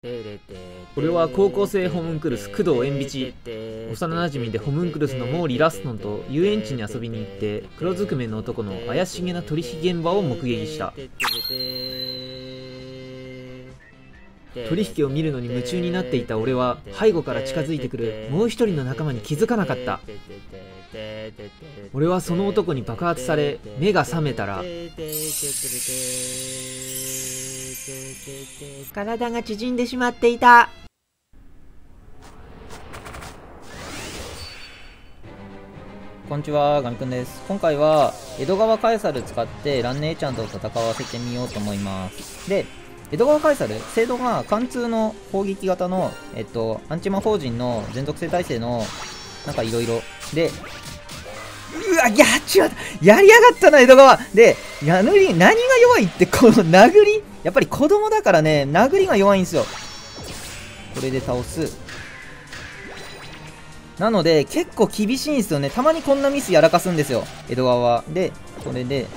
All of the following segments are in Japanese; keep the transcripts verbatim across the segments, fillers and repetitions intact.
俺は高校生ホムンクルス工藤縁日。幼なじみでホムンクルスの毛利ラストンと遊園地に遊びに行って黒ずくめの男の怪しげな取引現場を目撃した。取引を見るのに夢中になっていた俺は背後から近づいてくるもう一人の仲間に気づかなかった。俺はその男に爆発され目が覚めたら体が縮んでしまっていた。 こんにちは、ガミくんです。今回は江戸川カエサル使って蘭姉ちゃんと戦わせてみようと思います。で、江戸川カエサル、精度が貫通の砲撃型の、えっと、アンチ魔法陣の全属性耐性の、なんかいろいろ。で、うわ、いや、違った。やりやがったな、江戸川。で、やぬり、何が弱いって、この殴り。やっぱり子供だからね、殴りが弱いんですよ。これで倒す。なので、結構厳しいんですよね。たまにこんなミスやらかすんですよ、江戸川は。で、これで、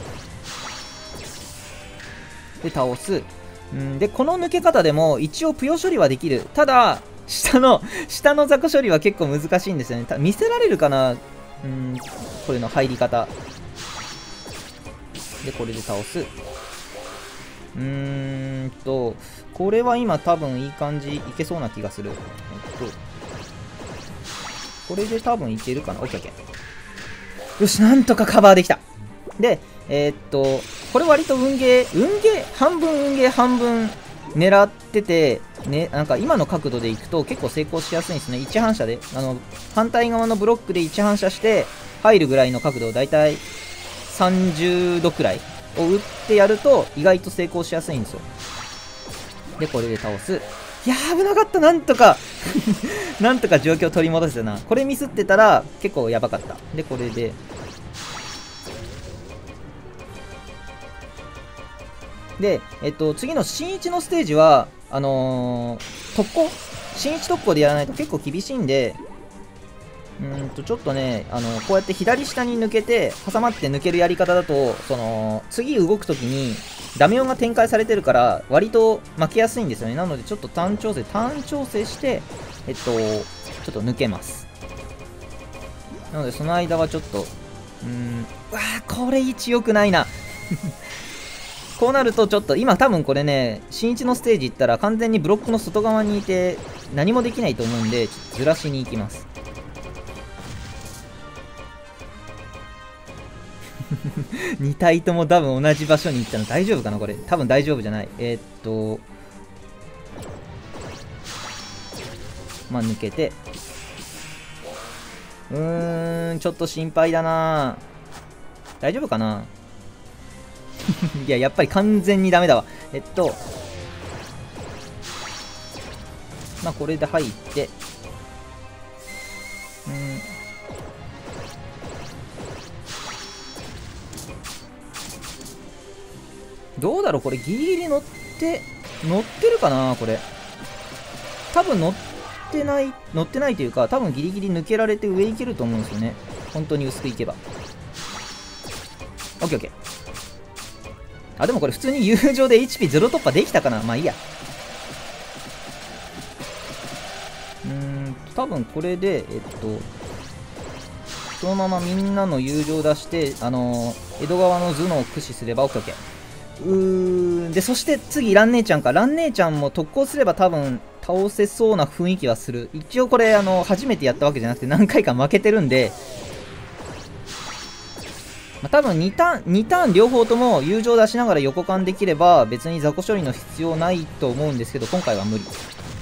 で、倒す。うんで、この抜け方でも一応ぷよ処理はできる。ただ、下の、下の雑魚処理は結構難しいんですよね。見せられるかな、うん、これの入り方。で、これで倒す。うーんと、これは今多分いい感じ、いけそうな気がする。えっと、これで多分いけるかな。オッケーオッケー。よし、なんとかカバーできた。で、えー、っと、これ割と運ゲー、運ゲー、半分運ゲー、半分狙ってて、ね、なんか今の角度でいくと結構成功しやすいんですね。いち反射で、あの、反対側のブロックでいち反射して入るぐらいの角度、だいたいさんじゅうどくらいを打ってやると意外と成功しやすいんですよ。で、これで倒す。いやー、危なかった、なんとか。なんとか状況を取り戻せたな。これミスってたら結構やばかった。で、これで。で、えっと、次の新一のステージは、あのー、特攻新一特攻でやらないと結構厳しいんで、うーんと、ちょっとね、あのー、こうやって左下に抜けて、挟まって抜けるやり方だと、その、次動くときに、ダメ音が展開されてるから、割と負けやすいんですよね。なので、ちょっとターン調整、ターン調整して、えっと、ちょっと抜けます。なので、その間はちょっと、うーん、うわー、これ位置良くないな。こうなるとちょっと今多分これね、新一のステージ行ったら完全にブロックの外側にいて何もできないと思うんで、ちょっとずらしに行きます。に体とも多分同じ場所に行ったの大丈夫かなこれ。多分大丈夫じゃない。えー、っと、まあ抜けて。うーん、ちょっと心配だな。大丈夫かないや、やっぱり完全にダメだわ。えっと、まあ、これで入って、うん。どうだろうこれ、ギリギリ乗って、乗ってるかなこれ。多分乗ってない、乗ってないというか、多分ギリギリ抜けられて上行けると思うんですよね。本当に薄くいけば。オッケーオッケー。あ、でもこれ普通に友情で エイチピーゼロ 突破できたかな。まあいいや。うーん、多分これで、えっと、そのままみんなの友情出して、あのー、江戸川の頭脳を駆使すれば オーケーオーケー。うーん、で、そして次、蘭姉ちゃんか。蘭姉ちゃんも特攻すれば多分倒せそうな雰囲気はする。一応これ、あの、初めてやったわけじゃなくて何回か負けてるんで、まあ、多分2ターン、にターン両方とも友情出しながら横間できれば別に雑魚処理の必要ないと思うんですけど、今回は無理。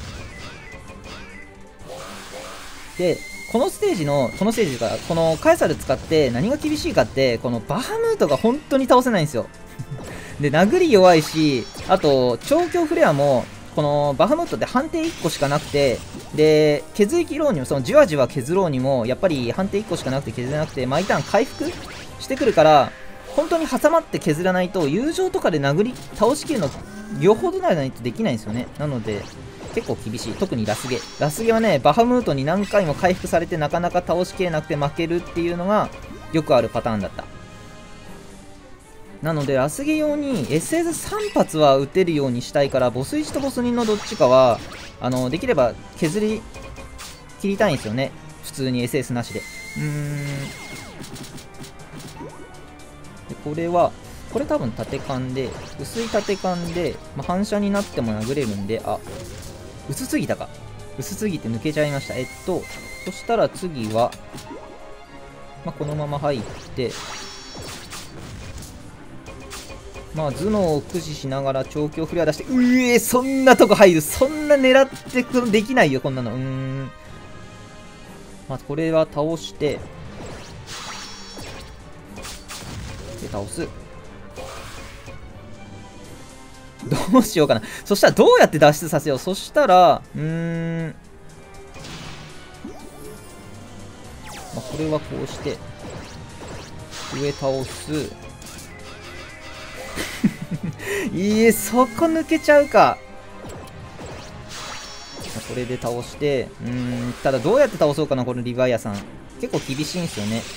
で、このステージの、このステージが、このカエサル使って何が厳しいかって、このバハムートが本当に倒せないんですよ。で、殴り弱いし、あと、調教フレアも、このバハムートって判定いっこしかなくて、で、削り切ろうにも、そのじわじわ削ろうにも、やっぱり判定いっこしかなくて削れなくて、毎ターン回復してくるから、本当に挟まって削らないと、友情とかで殴り、倒しきるの、よほどないとできないんですよね。なので、結構厳しい。特にラスゲ。ラスゲはね、バハムートに何回も回復されてなかなか倒しきれなくて負けるっていうのが、よくあるパターンだった。なので、ラスゲ用に エスエスさん 発は打てるようにしたいから、ボスいちとボスにのどっちかは、 あのできれば削り切りたいんですよね、普通に エスエス なしで。うーんでこれはこれ多分縦感で、薄い縦感で、まあ、反射になっても殴れるんで、あ、薄すぎたか。薄すぎて抜けちゃいました。えっと、そしたら次は、まあ、このまま入って、まあ、頭脳を駆使しながら調教フレア出して、うえー、そんなとこ入る。そんな狙ってくできないよ、こんなの。うーん。まあ、これは倒して、で、倒す。どうしようかな。そしたらどうやって脱出させよう。そしたら、うーん。まあ、これはこうして、上倒す。いえ、そこ抜けちゃうか。これで倒して、うーん、ただどうやって倒そうかな、このリヴァイアさん。結構厳しいんですよね。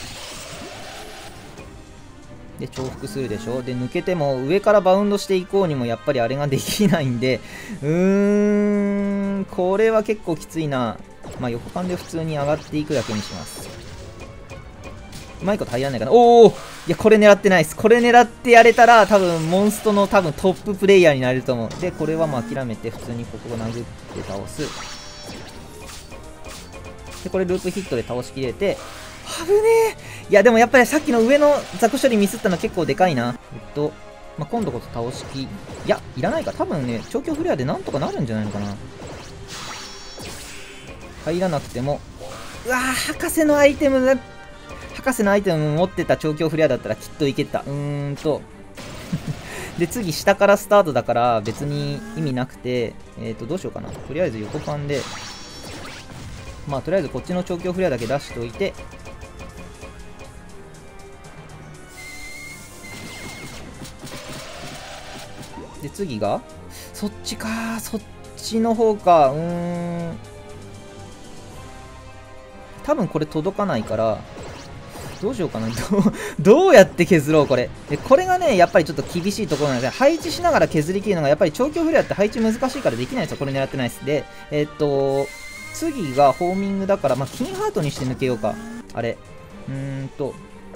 で、重複するでしょ。で、抜けても上からバウンドしていこうにもやっぱりあれができないんで、うーん、これは結構きついな。まあ、横間で普通に上がっていくだけにします。うまいこと入らないかな。おお、いや、これ狙ってないです。これ狙ってやれたら、多分、モンストの多分トッププレイヤーになれると思う。で、これはもう諦めて、普通にここを殴って倒す。で、これループヒットで倒しきれて、危ねえ。いや、でもやっぱりさっきの上の雑魚処理ミスったの結構でかいな。えっと、まあ、今度こそ倒しき、いや、いらないか。多分ね、調教フレアでなんとかなるんじゃないのかな。入らなくても、うわー、博士のアイテムが、博士のアイテム持ってた調教フレアだったらきっといけた。うーんと。で、次、下からスタートだから別に意味なくて、えっと、どうしようかな。とりあえず横パンで、まあ、とりあえずこっちの調教フレアだけ出しておいて、で、次が、そっちか、そっちの方か、うーん。多分これ届かないから、どうしようかな。どう、どうやって削ろう、これ。で、これがね、やっぱりちょっと厳しいところなので、配置しながら削り切るのが、やっぱり調教フレアって配置難しいからできないですよ。これ狙ってないです。で、えー、っと、次がホーミングだから、まあ、金ハートにして抜けようか。あれ。うーんと。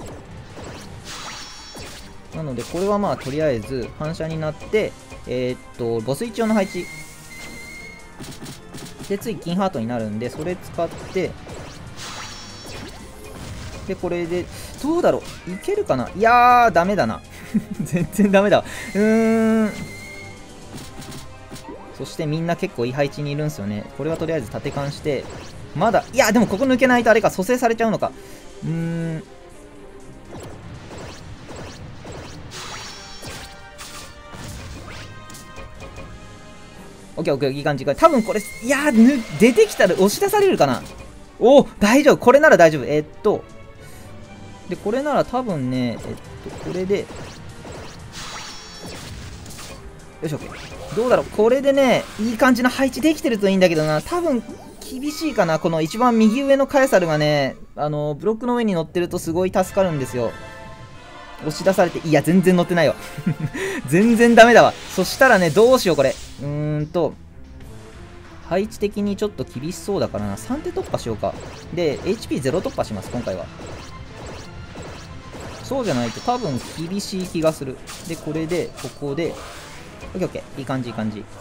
なので、これはまあ、とりあえず、反射になって、えー、っと、ボス一応の配置。で、次、金ハートになるんで、それ使って、で、これで、どうだろういけるかないやー、ダメだな。全然ダメだわ。うーん。そしてみんな結構いい配置にいるんですよね。これはとりあえず縦貫して、まだ、いや、でもここ抜けないとあれか、蘇生されちゃうのか。うーん。オッケーオッケー、いい感じ。多分これ、いやー、出てきたら押し出されるかな。おお、大丈夫。これなら大丈夫。えー、っと、で、これなら多分ね、えっと、これで、よいしょ、OK。どうだろう、これでね、いい感じの配置できてるといいんだけどな、多分厳しいかな、この一番右上のカエサルがね、あの、ブロックの上に乗ってるとすごい助かるんですよ。押し出されて、いや、全然乗ってないわ。全然ダメだわ。そしたらね、どうしよう、これ。うーんと、配置的にちょっと厳しそうだからな、さん手突破しようか。で、エイチピーゼロ 突破します、今回は。そうじゃないと多分厳しい気がする。で、これで、ここで、オッケーオッケー。いい感じ、いい感じ。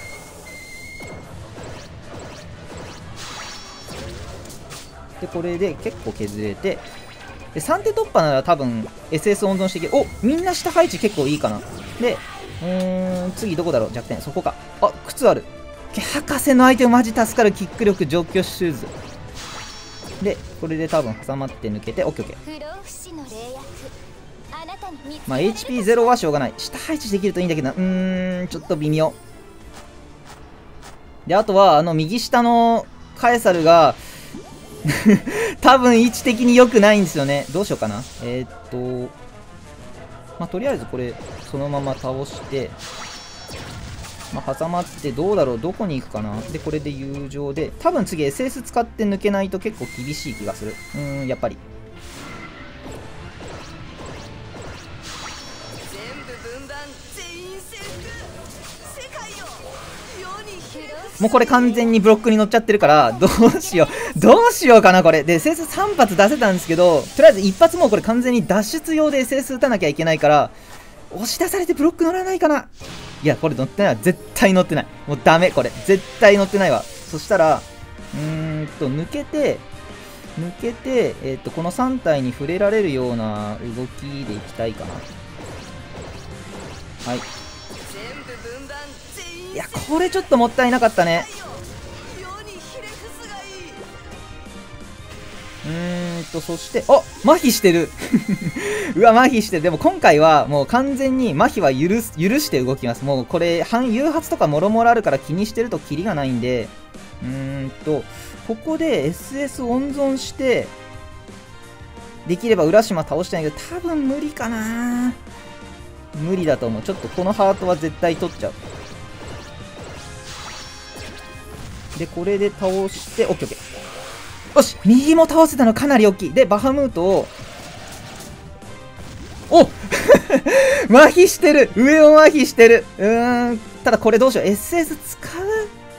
で、これで結構削れて、で、さん手突破なら多分 エスエス 温存していける。お、みんな下配置結構いいかな。で、うーん、次どこだろう弱点。そこか。あ、靴ある。博士の相手をマジ助かるキック力除去シューズ。で、これで多分挟まって抜けて、オッケーオッケー。まあ、エイチピーゼロ はしょうがない。下配置できるといいんだけどな。うーん、ちょっと微妙。で、あとは、あの、右下のカエサルが、多分位置的に良くないんですよね。どうしようかな。えー、っと、まあ、とりあえずこれ、そのまま倒して、まあ、挟まって、どうだろう、どこに行くかな。で、これで友情で、多分次 エスエス 使って抜けないと結構厳しい気がする。うーん、やっぱり。全部分断、全員征服、世界を世に広もうこれ完全にブロックに乗っちゃってるから、どうしよう。どうしようかな、これ。で、エスエスさん 発出せたんですけど、とりあえず一発もうこれ完全に脱出用で エスエス 打たなきゃいけないから、押し出されてブロック乗らないかな。いや、これ乗ってないわ。絶対乗ってない。もうダメ、これ。絶対乗ってないわ。そしたら、うーんと、抜けて、抜けて、えっと、このさん体に触れられるような動きでいきたいかな。はい。いや、これちょっともったいなかったね。うーんと、そして、あ、麻痺してる。うわ、麻痺してる。でも今回はもう完全に麻痺は許す、許して動きます。もうこれ、反誘発とかもろもろあるから気にしてるとキリがないんで、うーんと、ここで エスエス 温存して、できれば浦島倒したいけど、多分無理かな。無理だと思う。ちょっとこのハートは絶対取っちゃう。で、これで倒して、オッケーオッケー。よし、右も倒せたのかなり大きい。で、バハムートを、お麻痺してる。上を麻痺してる。うーん。ただこれどうしよう。エスエス 使う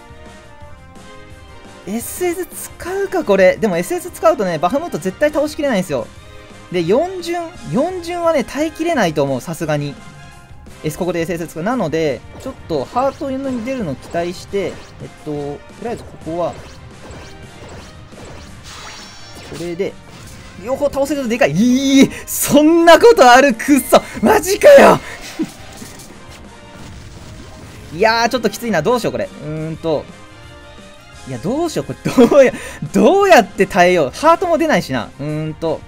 エスエス 使うか、これ。でも エスエス 使うとね、バハムート絶対倒しきれないんですよ。で、よん巡、よん巡はね、耐えきれないと思う、さすがに。ここで エスエス 使う。なので、ちょっとハートに出るのを期待して、えっと、とりあえずここは、これで、両方倒せるとでかい。いい、そんなことある、くっそ、マジかよいやー、ちょっときついな。どうしよう、これ。うーんと、いや、どうしよう、これ、どうや、どうやって耐えよう。ハートも出ないしな。うーんと、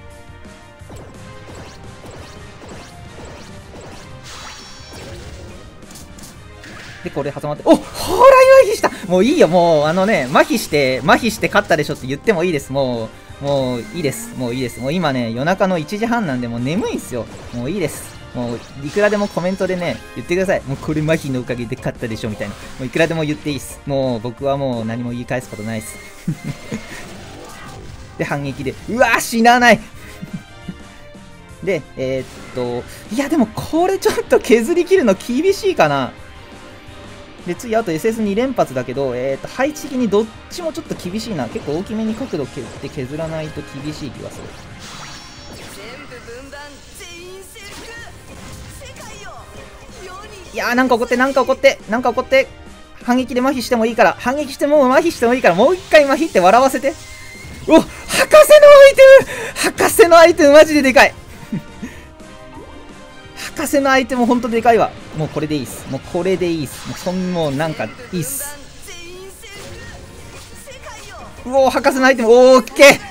で、これ挟まって、お、ほら、麻痺した。もういいよ、もう、あのね、麻痺して、麻痺して勝ったでしょって言ってもいいです。もう、もういいです。もういいです。もう今ね、夜中のいちじはんなんで、もう眠いんすよ。もういいです。もう、いくらでもコメントでね、言ってください。もうこれ麻痺のおかげで勝ったでしょみたいな。もういくらでも言っていいっす。もう僕はもう何も言い返すことないっす。で、反撃で、うわー、死なないで、えー、っと、いや、でもこれちょっと削り切るの厳しいかな。で、次、あと エスエスに 連発だけど、えーと、配置的にどっちもちょっと厳しいな。結構大きめに角度削って削らないと厳しい気がする。いやー、なんか怒って、なんか怒って、なんか怒って、反撃で麻痺してもいいから、反撃しても麻痺してもいいから、もう一回麻痺って笑わせて。お、博士のアイテム博士のアイテムマジででかい博士のアイテムほんとでかいわ。もうこれでいいっす。もうこれでいいっす。もうそんもうなんかいいっす。うおー、博士のアイテム、オーケー